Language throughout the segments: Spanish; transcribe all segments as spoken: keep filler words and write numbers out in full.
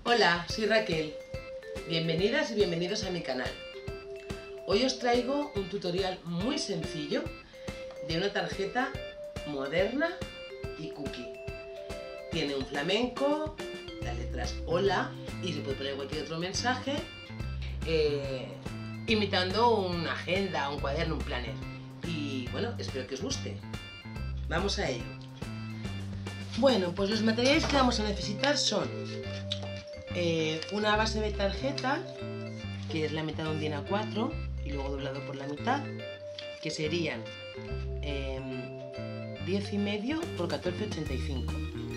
Hola, soy Raquel. Bienvenidas y bienvenidos a mi canal. Hoy os traigo un tutorial muy sencillo de una tarjeta moderna y cookie. Tiene un flamenco, las letras hola y se puede poner cualquier otro mensaje, eh, imitando una agenda, un cuaderno, un planner. Y bueno, espero que os guste. Vamos a ello. Bueno, pues los materiales que vamos a necesitar son eh, una base de tarjeta, que es la mitad de un DIN A cuatro y luego doblado por la mitad, que serían eh, diez y medio por catorce ochenta y cinco.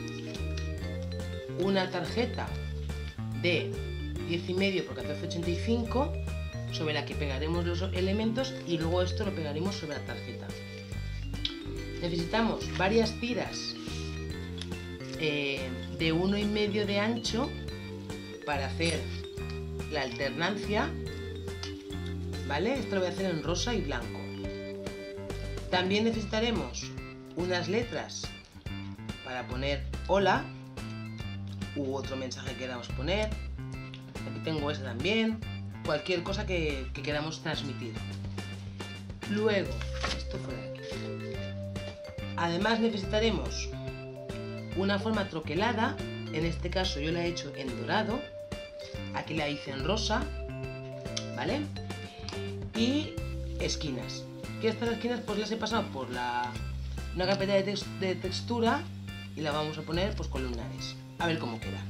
Una tarjeta de diez y medio por catorce ochenta y cinco sobre la que pegaremos los elementos y luego esto lo pegaremos sobre la tarjeta. Necesitamos varias tiras eh, de uno y medio de ancho para hacer la alternancia, ¿vale? Esto lo voy a hacer en rosa y blanco. También necesitaremos unas letras para poner hola u otro mensaje que queramos poner. Aquí tengo esa también, cualquier cosa que, que queramos transmitir. Luego, esto fuera de aquí. Además necesitaremos una forma troquelada, en este caso yo la he hecho en dorado, aquí la hice en rosa, ¿vale? Y esquinas, que estas esquinas pues las he pasado por la, una carpeta de, tex, de textura y la vamos a poner pues con lunares, a ver cómo queda.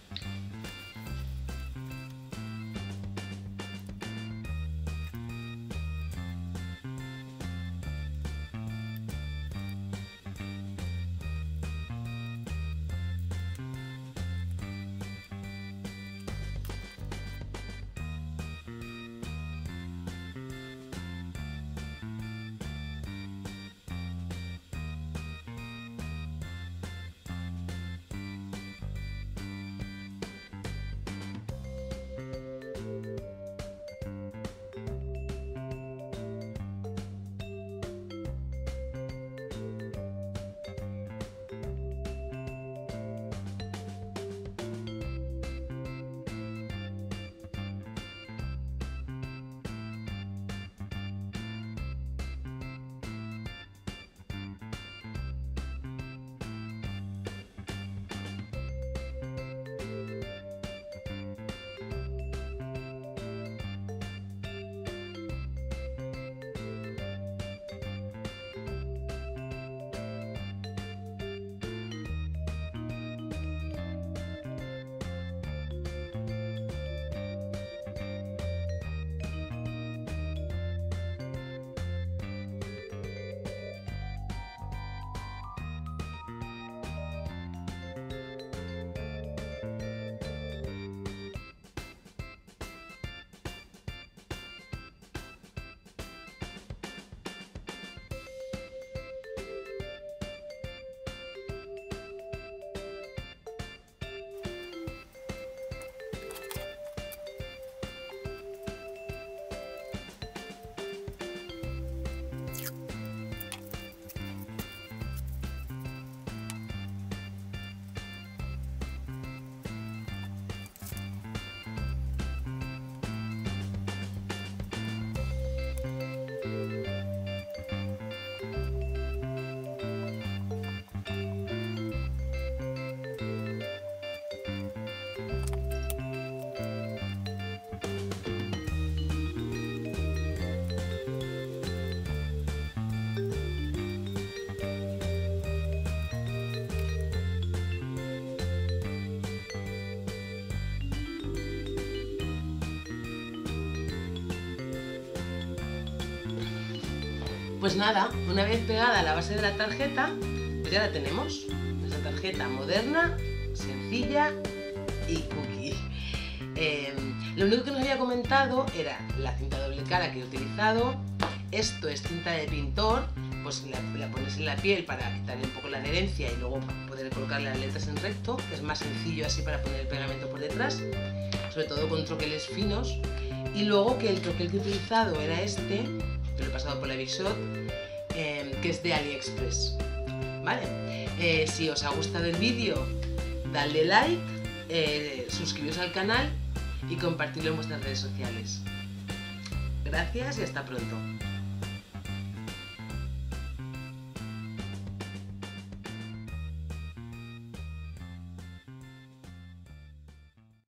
Pues nada, una vez pegada la base de la tarjeta, pues ya la tenemos. Nuestra tarjeta moderna, sencilla y cookie. Eh, lo único que nos había comentado era la cinta doble cara que he utilizado. Esto es cinta de pintor, pues la, la pones en la piel para quitarle un poco la adherencia y luego poder colocarle las letras en recto, que es más sencillo así para poner el pegamento por detrás, sobre todo con troqueles finos. Y luego que el troquel que he utilizado era este, que lo he pasado por la Big Shot, eh, que es de AliExpress, ¿vale? Eh, si os ha gustado el vídeo, dadle like, eh, suscribiros al canal y compartirlo en vuestras redes sociales. Gracias y hasta pronto.